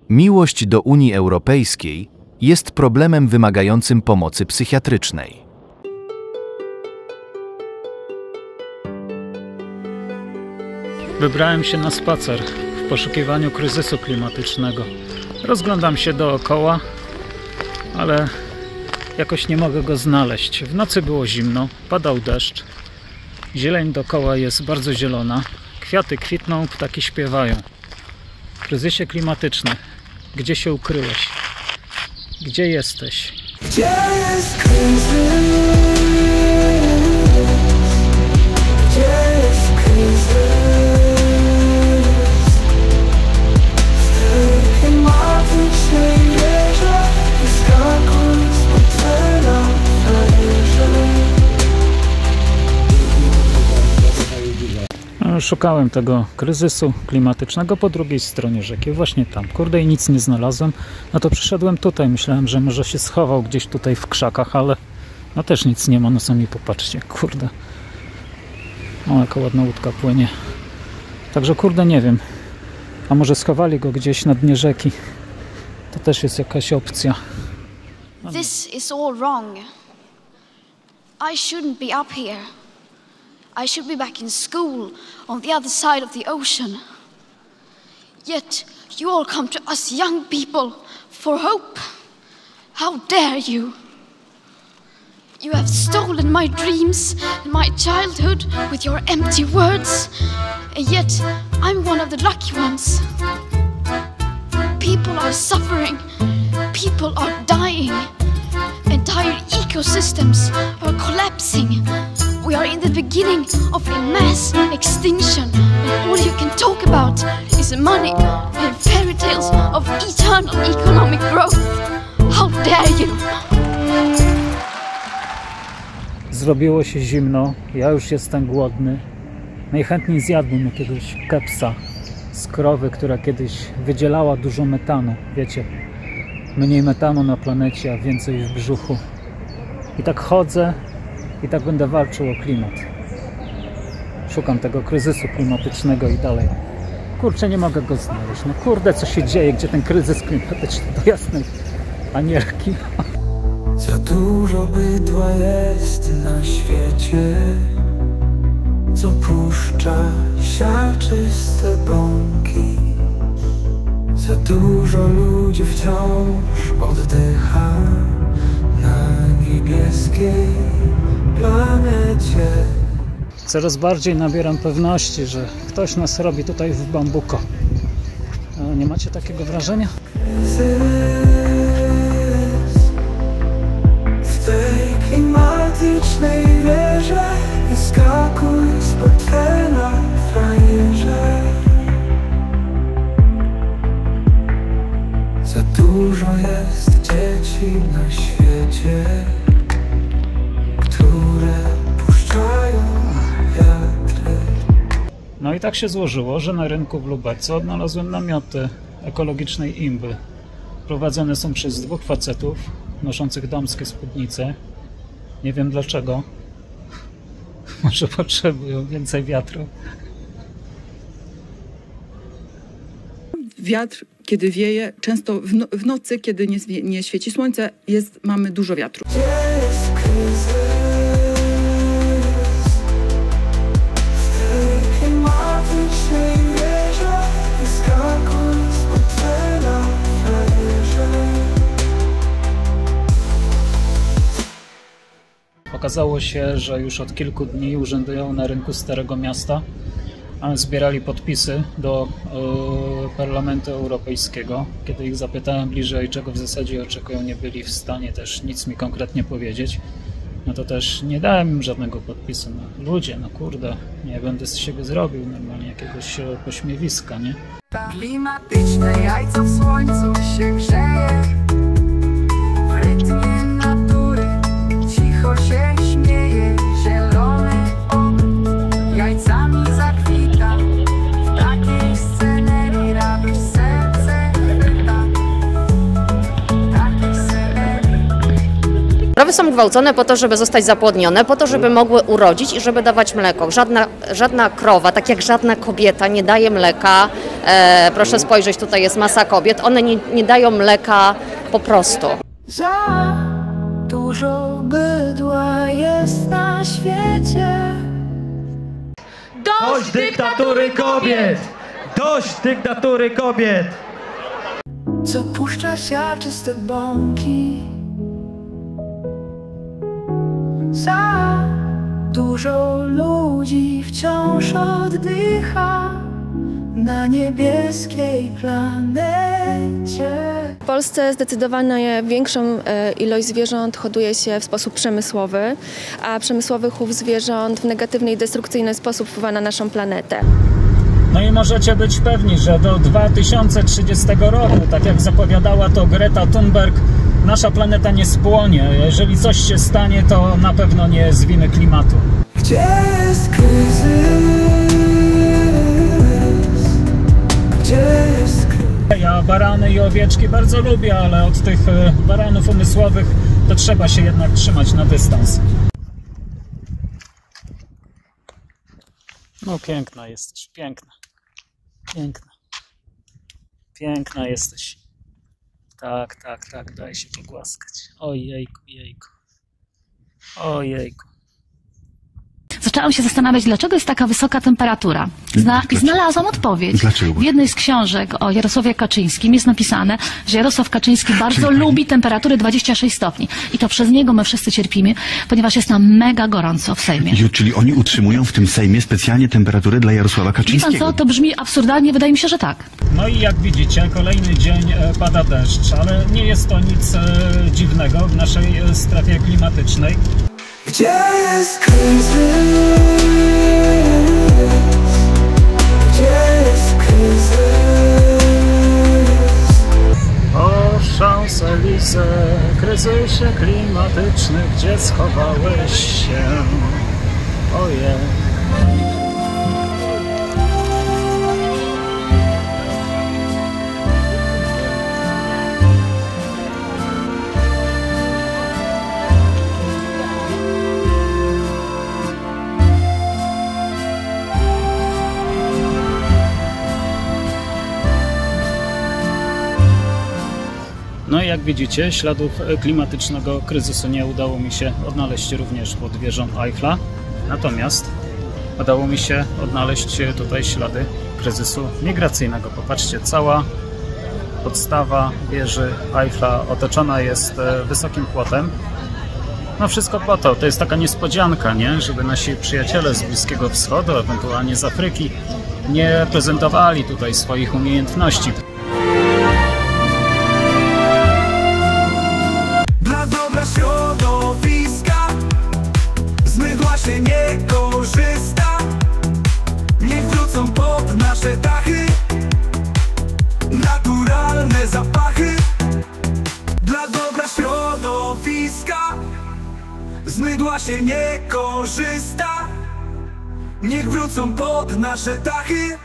Miłość do Unii Europejskiej jest problemem wymagającym pomocy psychiatrycznej. Wybrałem się na spacer w poszukiwaniu kryzysu klimatycznego. Rozglądam się dookoła, ale jakoś nie mogę go znaleźć. W nocy było zimno, padał deszcz. Zieleń dookoła jest bardzo zielona. Kwiaty kwitną, ptaki śpiewają. Kryzysie klimatyczny. Gdzie się ukryłeś? Gdzie jesteś? Gdzie jest kryzys? Gdzie jest kryzys? W tej klimatycznej wieży wyskakuj z portfela frajerze. Szukałem tego kryzysu klimatycznego po drugiej stronie rzeki, właśnie tam. Kurde, i nic nie znalazłem. No to przyszedłem tutaj. Myślałem, że może się schował gdzieś tutaj w krzakach, ale no też nic nie ma. No sami popatrzcie, kurde. O, jaka ładna łódka płynie. Także kurde, nie wiem. A może schowali go gdzieś na dnie rzeki. To też jest jakaś opcja. This is all wrong. I shouldn't be up here. I should be back in school on the other side of the ocean. Yet you all come to us young people for hope. How dare you? You have stolen my dreams and my childhood with your empty words. And yet I'm one of the lucky ones. People are suffering. People are dying. Entire ecosystems are collapsing. We are in the beginning of a mass extinction, and all you can talk about is money and fairy tales of eternal economic growth. How dare you? Zrobiło się zimno, ja już jestem głodny. Najchętniej zjadłbym jakiegoś kepsa z krowy, która kiedyś wydzielała dużo metanu. Wiecie, mniej metanu na planecie, a więcej w brzuchu. I tak chodzę i tak będę walczył o klimat. Szukam tego kryzysu klimatycznego i dalej. Kurczę, nie mogę go znaleźć. No kurde, co się dzieje? Gdzie ten kryzys klimatyczny? Do jasnej anielki. Za dużo bydła jest na świecie, co puszcza siarczyste bąki. Za dużo ludzi wciąż oddycha na niebieskiej planecie. Coraz bardziej nabieram pewności, że ktoś nas robi tutaj w bambuko. Nie macie takiego wrażenia? W tej klimatycznej wieży wyskakuj z portfela frajerze. Za dużo jest dzieci na świecie, które puszczają wiatry. No i tak się złożyło, że na rynku w Lubece odnalazłem namioty ekologicznej imby. Prowadzone są przez dwóch facetów noszących damskie spódnice. Nie wiem dlaczego. Może potrzebują więcej wiatru. Wiatr, kiedy wieje, często w nocy, kiedy nie świeci słońce, mamy dużo wiatru. Gdzie jest kryzys? W tej klimatycznej wieży wyskakuj z portfela frajerze. Okazało się, że już od kilku dni urzędują na rynku Starego Miasta. Zbierali podpisy do Parlamentu Europejskiego. Kiedy ich zapytałem bliżej, czego w zasadzie oczekują, nie byli w stanie też nic mi konkretnie powiedzieć. No to też nie dałem im żadnego podpisu. No, ludzie, no kurde, nie będę z siebie zrobił normalnie jakiegoś pośmiewiska, nie? Klimatyczne jajco w słońcu się grzeje. W rytmie natury cicho się śmieje. Zielony ogród jajcami zakwita. W takiej scenerii radość serce chwyta. Takiej scenerii. Krowy są gwałcone po to, żeby zostać zapłodnione, po to, żeby mogły urodzić i żeby dawać mleko. Żadna krowa, tak jak żadna kobieta nie daje mleka. Proszę spojrzeć, tutaj jest masa kobiet. One nie dają mleka po prostu. Za dużo bydła jest na świecie. Dość dyktatury kobiet! Dość dyktatury kobiet! Co puszcza siarczyste bąki. Za dużo ludzi wciąż oddycha na niebieskiej planecie. W Polsce zdecydowanie większą ilość zwierząt hoduje się w sposób przemysłowy, a przemysłowy chów zwierząt w negatywny i destrukcyjny sposób wpływa na naszą planetę. No i możecie być pewni, że do 2030 roku, tak jak zapowiadała to Greta Thunberg, nasza planeta nie spłonie. Jeżeli coś się stanie, to na pewno nie z winy klimatu. Gdzie jest kryzys? Gdzie jest kryzys? Ja barany i owieczki bardzo lubię, ale od tych baranów umysłowych to trzeba się jednak trzymać na dystans. No piękna jesteś, piękna. Piękna. Piękna jesteś. Tak, tak, tak, daj się pogłaskać. Ojejku, jejku. Ojejku. Zaczęłam się zastanawiać, dlaczego jest taka wysoka temperatura. I znalazłam odpowiedź. Dlaczego? W jednej z książek o Jarosławie Kaczyńskim jest napisane, że Jarosław Kaczyński bardzo lubi temperatury 26 stopni. I to przez niego my wszyscy cierpimy, ponieważ jest nam mega gorąco w Sejmie. Czyli oni utrzymują w tym Sejmie specjalnie temperaturę dla Jarosława Kaczyńskiego. Wie pan co, to brzmi absurdalnie, wydaje mi się, że tak. No i jak widzicie, kolejny dzień pada deszcz, ale nie jest to nic dziwnego w naszej strefie klimatycznej. Gdzie jest kryzys? Gdzie jest kryzys? O Champs-Élysées, kryzysie klimatyczny, gdzie schowałeś się? Ojej. No i jak widzicie, śladów klimatycznego kryzysu nie udało mi się odnaleźć również pod wieżą Eiffla. Natomiast udało mi się odnaleźć tutaj ślady kryzysu migracyjnego. Popatrzcie, cała podstawa wieży Eiffla otoczona jest wysokim płotem. No wszystko po to, to jest taka niespodzianka, nie? Żeby nasi przyjaciele z Bliskiego Wschodu, ewentualnie z Afryki, nie prezentowali tutaj swoich umiejętności. Środowiska z mydła się nie korzysta. Niech wrócą pod nasze dachy naturalne zapachy. Dla dobra środowiska z mydła się nie korzysta. Niech wrócą pod nasze dachy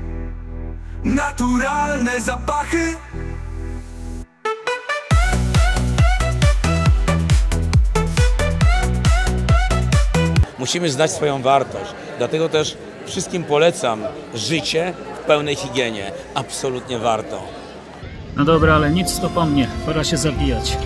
naturalne zapachy. Musimy znać swoją wartość, dlatego też wszystkim polecam życie w pełnej higienie. Absolutnie warto. No dobra, ale nic to po mnie, pora się zabijać.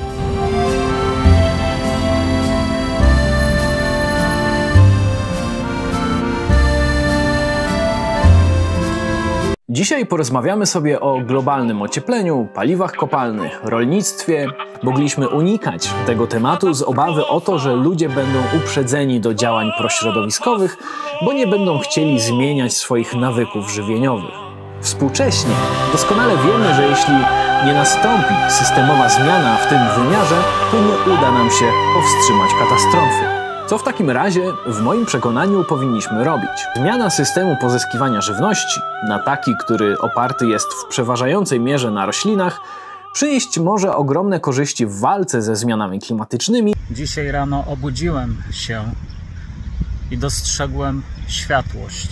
Dzisiaj porozmawiamy sobie o globalnym ociepleniu, paliwach kopalnych, rolnictwie. Mogliśmy unikać tego tematu z obawy o to, że ludzie będą uprzedzeni do działań prośrodowiskowych, bo nie będą chcieli zmieniać swoich nawyków żywieniowych. Współcześnie doskonale wiemy, że jeśli nie nastąpi systemowa zmiana w tym wymiarze, to nie uda nam się powstrzymać katastrofy. Co w takim razie, w moim przekonaniu, powinniśmy robić? Zmiana systemu pozyskiwania żywności na taki, który oparty jest w przeważającej mierze na roślinach, przynieść może ogromne korzyści w walce ze zmianami klimatycznymi. Dzisiaj rano obudziłem się i dostrzegłem światłość.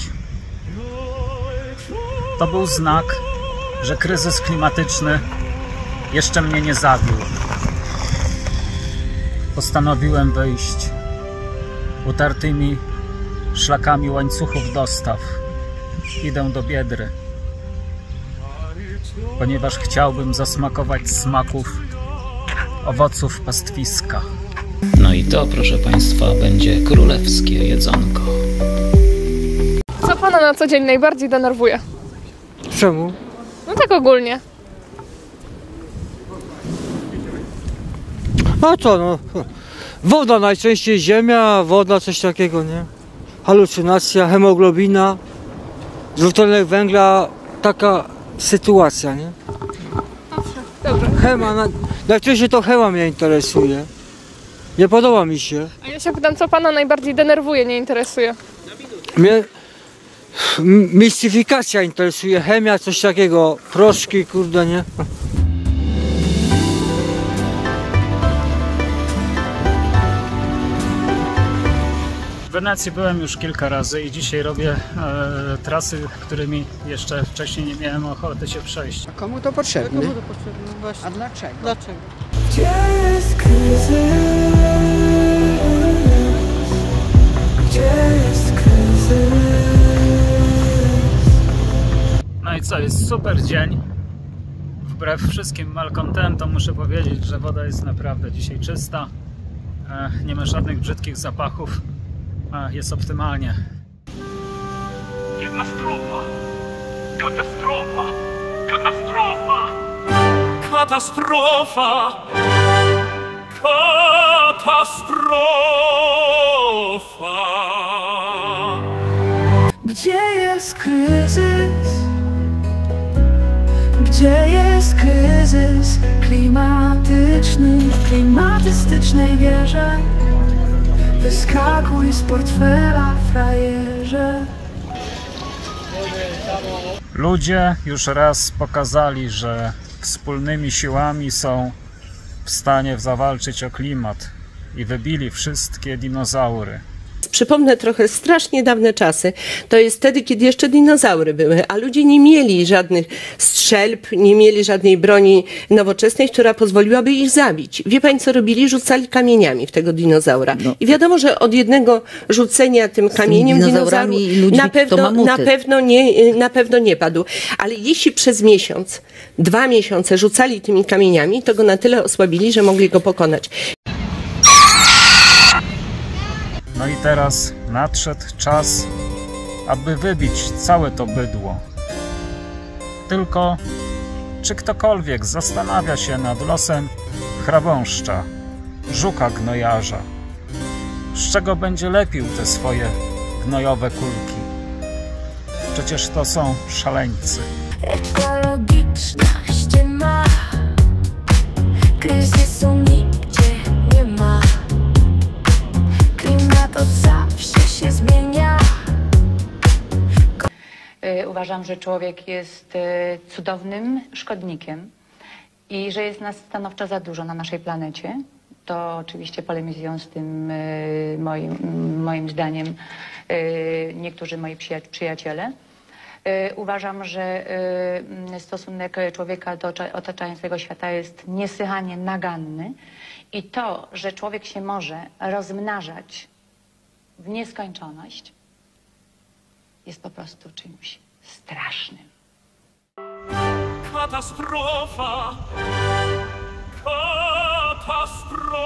To był znak, że kryzys klimatyczny jeszcze mnie nie zabił. postanowiłem wyjść utartymi szlakami łańcuchów dostaw. Idę do Biedry, ponieważ chciałbym zasmakować smaków owoców pastwiska. No i to, proszę Państwa, będzie królewskie jedzonko. Co Pana na co dzień najbardziej denerwuje? Czemu? No tak ogólnie. A co no? Woda najczęściej, ziemia, woda, coś takiego, nie? Halucynacja, hemoglobina, dwutlenek węgla, taka sytuacja, nie? Dobra. Chema, najczęściej to chema mnie interesuje. Nie podoba mi się. A ja się pytam, co Pana najbardziej denerwuje, nie interesuje? Mnie mistyfikacja interesuje, chemia, coś takiego, proszki, kurde, nie? W Wenecji byłem już kilka razy i dzisiaj robię trasy, którymi jeszcze wcześniej nie miałem ochoty się przejść. A komu to potrzebne? Komu to potrzebne? Właśnie. A dlaczego? Dlaczego? Gdzie jest kryzys? Gdzie jest kryzys? No i co, jest super dzień. Wbrew wszystkim malkontentom muszę powiedzieć, że woda jest naprawdę dzisiaj czysta. Nie ma żadnych brzydkich zapachów. Jest optymalnie. Katastrofa! Katastrofa! Katastrofa! Katastrofa! Katastrofa! Gdzie jest kryzys? Gdzie jest kryzys klimatyczny w klimatystycznej wieży? Wyskakuj z portfela, frajerze. Ludzie już raz pokazali, że wspólnymi siłami są w stanie zawalczyć o klimat i wybili wszystkie dinozaury. Przypomnę trochę strasznie dawne czasy. To jest wtedy, kiedy jeszcze dinozaury były, a ludzie nie mieli żadnych strzelb, nie mieli żadnej broni nowoczesnej, która pozwoliłaby ich zabić. Wie pani, co robili? Rzucali kamieniami w tego dinozaura. No. I wiadomo, że od jednego rzucenia tym kamieniem dinozaur na pewno nie padł. Ale jeśli przez miesiąc, 2 miesiące rzucali tymi kamieniami, to go na tyle osłabili, że mogli go pokonać. No i teraz nadszedł czas, aby wybić całe to bydło. Tylko czy ktokolwiek zastanawia się nad losem chrabąszcza, żuka gnojarza? Z czego będzie lepił te swoje gnojowe kulki? Przecież to są szaleńcy. Ekologiczna ściema, kryzysu nigdzie nie ma. Klimat od zawsze się zmienia. Uważam, że człowiek jest cudownym szkodnikiem i że jest nas stanowczo za dużo na naszej planecie. To oczywiście polemizują z tym moim zdaniem niektórzy moi przyjaciele. Uważam, że stosunek człowieka do otaczającego świata jest niesłychanie naganny i to, że człowiek się może rozmnażać w nieskończoność, jest po prostu czymś strasznym. Katastrofa! Katastrofa!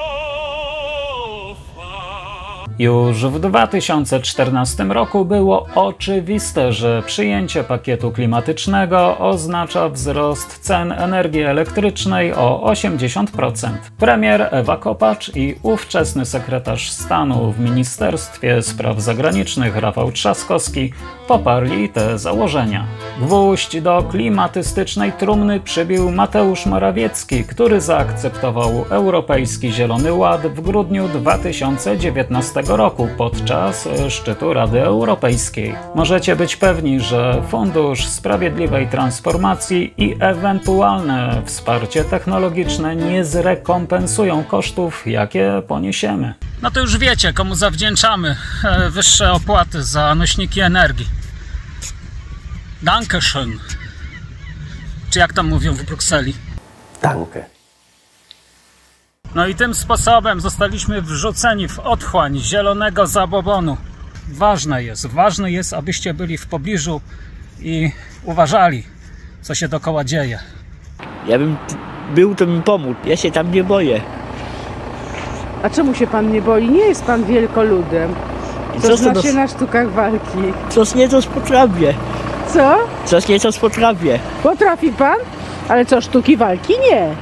Już w 2014 roku było oczywiste, że przyjęcie pakietu klimatycznego oznacza wzrost cen energii elektrycznej o 80%. Premier Ewa Kopacz i ówczesny sekretarz stanu w Ministerstwie Spraw Zagranicznych Rafał Trzaskowski poparli te założenia. Gwóźdź do klimatystycznej trumny przybił Mateusz Morawiecki, który zaakceptował Europejski Zielony Ład w grudniu 2019 roku podczas szczytu Rady Europejskiej. Możecie być pewni, że Fundusz Sprawiedliwej Transformacji i ewentualne wsparcie technologiczne nie zrekompensują kosztów, jakie poniesiemy. No to już wiecie, komu zawdzięczamy wyższe opłaty za nośniki energii. Dankeschön. Czy jak tam mówią w Brukseli? Danke. No i tym sposobem zostaliśmy wrzuceni w otchłań zielonego zabobonu. Ważne jest, abyście byli w pobliżu i uważali, co się dookoła dzieje. Ja bym był, to bym pomógł. Ja się tam nie boję. A czemu się pan nie boi? Nie jest pan wielkoludem. Co zna się na sztukach walki? Coś nie to potrafię. Co? Coś nie to potrafię. Potrafi pan? Ale co, sztuki walki? Nie.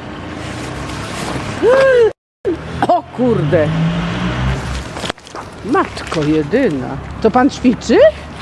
O kurde. Matko jedyna. To pan ćwiczy?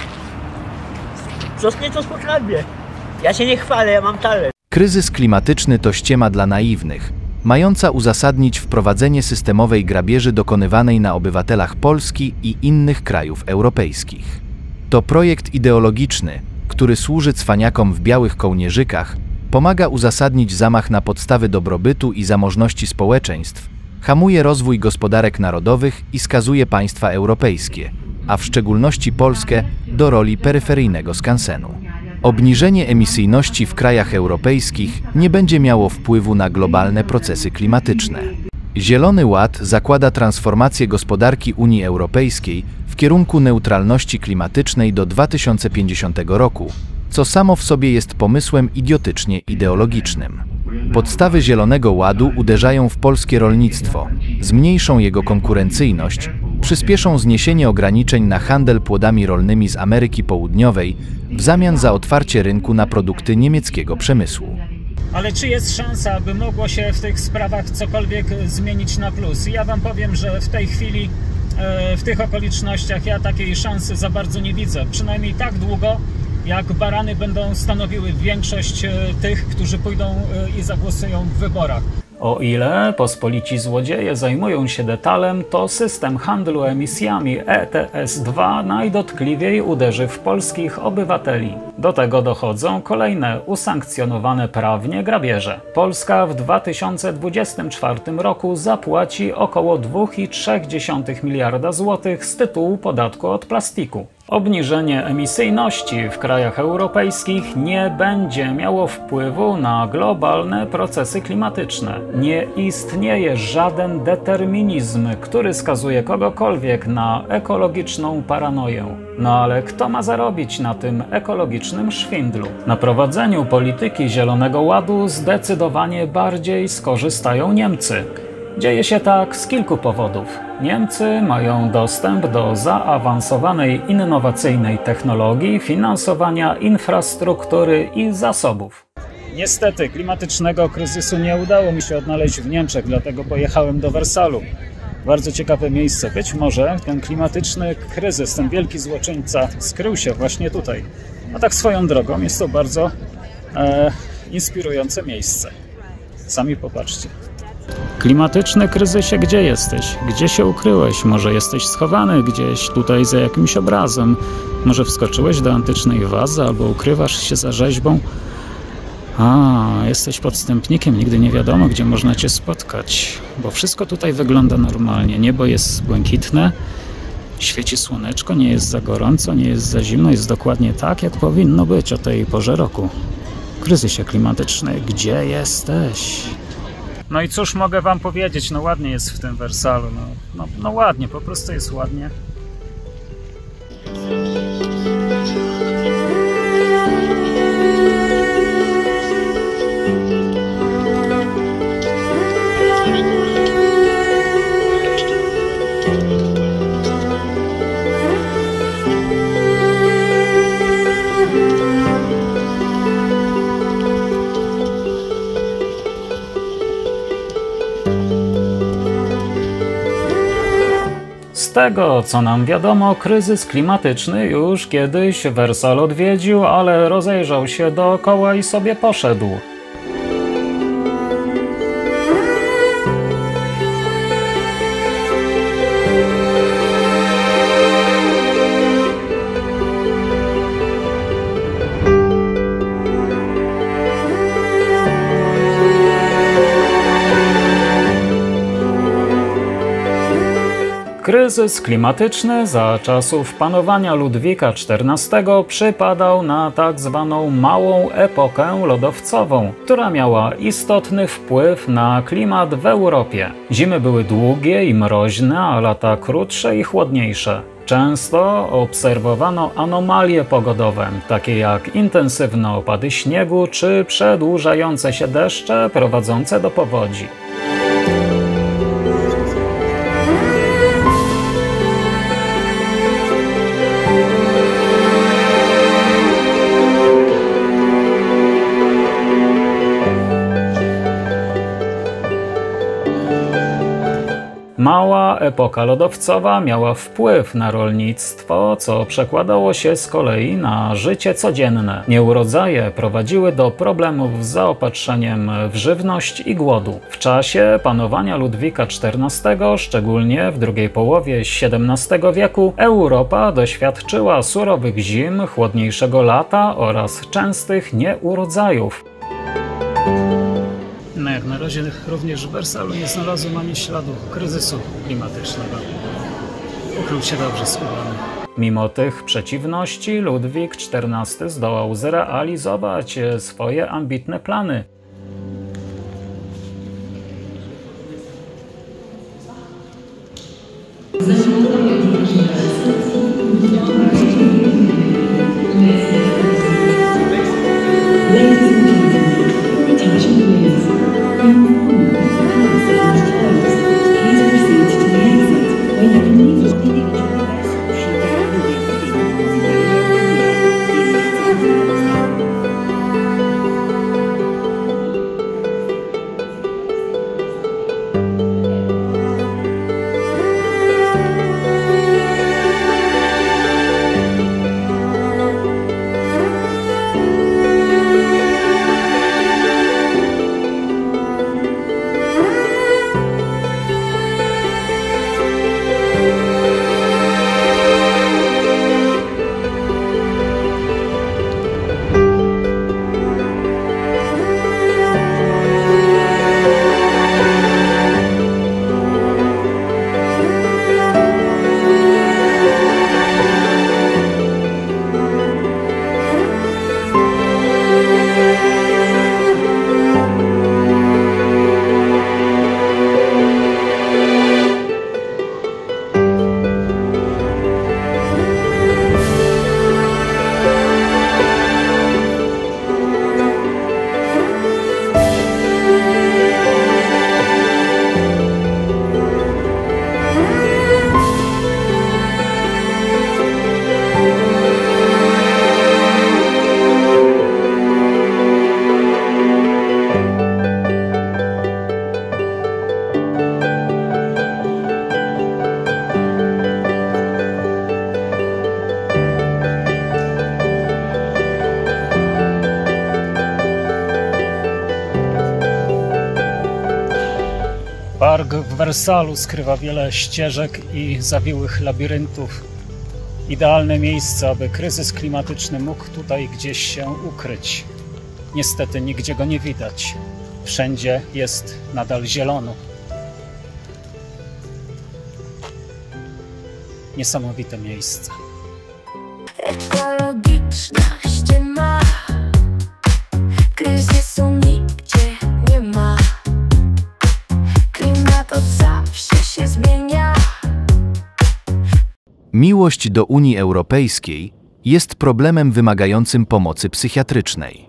Coś nie to potrafię. Ja się nie chwalę, ja mam talent. Kryzys klimatyczny to ściema dla naiwnych, mająca uzasadnić wprowadzenie systemowej grabieży dokonywanej na obywatelach Polski i innych krajów europejskich. To projekt ideologiczny, który służy cwaniakom w białych kołnierzykach, pomaga uzasadnić zamach na podstawy dobrobytu i zamożności społeczeństw, hamuje rozwój gospodarek narodowych i skazuje państwa europejskie, a w szczególności Polskę, do roli peryferyjnego skansenu. Obniżenie emisyjności w krajach europejskich nie będzie miało wpływu na globalne procesy klimatyczne. Zielony Ład zakłada transformację gospodarki Unii Europejskiej w kierunku neutralności klimatycznej do 2050 roku, co samo w sobie jest pomysłem idiotycznie ideologicznym. Podstawy Zielonego Ładu uderzają w polskie rolnictwo, zmniejszą jego konkurencyjność, przyspieszą zniesienie ograniczeń na handel płodami rolnymi z Ameryki Południowej w zamian za otwarcie rynku na produkty niemieckiego przemysłu. Ale czy jest szansa, aby mogło się w tych sprawach cokolwiek zmienić na plus? Ja wam powiem, że w tej chwili, w tych okolicznościach ja takiej szansy za bardzo nie widzę. Przynajmniej tak długo, jak barany będą stanowiły większość tych, którzy pójdą i zagłosują w wyborach. O ile pospolici złodzieje zajmują się detalem, to system handlu emisjami ETS-2 najdotkliwiej uderzy w polskich obywateli. Do tego dochodzą kolejne usankcjonowane prawnie grabieże. Polska w 2024 roku zapłaci około 2,3 miliarda złotych z tytułu podatku od plastiku. Obniżenie emisyjności w krajach europejskich nie będzie miało wpływu na globalne procesy klimatyczne. Nie istnieje żaden determinizm, który skazuje kogokolwiek na ekologiczną paranoję. No ale kto ma zarobić na tym ekologicznym szwindlu? Na prowadzeniu polityki Zielonego Ładu zdecydowanie bardziej skorzystają Niemcy. Dzieje się tak z kilku powodów. Niemcy mają dostęp do zaawansowanej, innowacyjnej technologii, finansowania, infrastruktury i zasobów. Niestety, klimatycznego kryzysu nie udało mi się odnaleźć w Niemczech, dlatego pojechałem do Wersalu. Bardzo ciekawe miejsce. Być może ten klimatyczny kryzys, ten wielki złoczyńca skrył się właśnie tutaj. A tak swoją drogą jest to bardzo inspirujące miejsce. Sami popatrzcie. Klimatyczny kryzysie, gdzie jesteś? Gdzie się ukryłeś? Może jesteś schowany gdzieś tutaj za jakimś obrazem? Może wskoczyłeś do antycznej wazy albo ukrywasz się za rzeźbą? A, jesteś podstępnikiem, nigdy nie wiadomo, gdzie można cię spotkać. Bo wszystko tutaj wygląda normalnie. Niebo jest błękitne, świeci słoneczko, nie jest za gorąco, nie jest za zimno, jest dokładnie tak, jak powinno być o tej porze roku. Kryzysie klimatyczny, gdzie jesteś? No i cóż mogę wam powiedzieć, no ładnie jest w tym Wersalu, no ładnie, po prostu jest ładnie. Z tego, co nam wiadomo, kryzys klimatyczny już kiedyś Wersal odwiedził, ale rozejrzał się dookoła i sobie poszedł. Kryzys klimatyczny za czasów panowania Ludwika XIV przypadał na tak zwaną małą epokę lodowcową, która miała istotny wpływ na klimat w Europie. Zimy były długie i mroźne, a lata krótsze i chłodniejsze. Często obserwowano anomalie pogodowe, takie jak intensywne opady śniegu czy przedłużające się deszcze prowadzące do powodzi. Mała epoka lodowcowa miała wpływ na rolnictwo, co przekładało się z kolei na życie codzienne. Nieurodzaje prowadziły do problemów z zaopatrzeniem w żywność i głodu. W czasie panowania Ludwika XIV, szczególnie w drugiej połowie XVII wieku, Europa doświadczyła surowych zim, chłodniejszego lata oraz częstych nieurodzajów. No jak na razie również w Wersalu nie znalazłem ani śladu kryzysu klimatycznego. Ukrył się dobrze schowany. Mimo tych przeciwności Ludwik XIV zdołał zrealizować swoje ambitne plany. Park w Wersalu skrywa wiele ścieżek i zawiłych labiryntów. Idealne miejsce, aby kryzys klimatyczny mógł tutaj gdzieś się ukryć. Niestety nigdzie go nie widać. Wszędzie jest nadal zielono. Niesamowite miejsce. Ekologiczna ściema, kryzysu nigdzie nie ma. Klimat od zawsze się zmienia. Miłość do Unii Europejskiej jest problemem wymagającym pomocy psychiatrycznej.